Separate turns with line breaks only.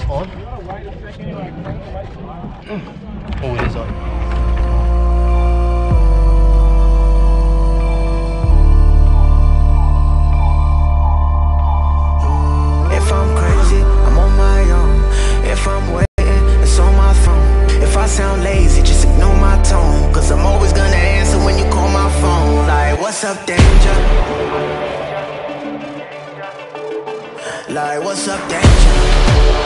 On? Oh, it is on.
If I'm crazy, I'm on my own. If I'm waiting, it's on my phone. If I sound lazy, just ignore my tone. Cause I'm always gonna answer when you call my phone. Like, what's up, danger? Like, what's up, danger?